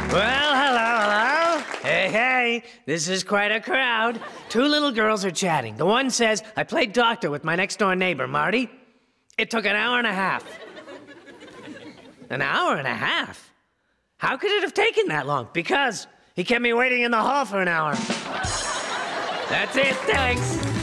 Well, hello. Hey, this is quite a crowd. Two little girls are chatting. The one says, I played doctor with my next-door neighbor, Marty. It took an hour and a half. An hour and a half? How could it have taken that long? Because he kept me waiting in the hall for an hour. That's it, thanks.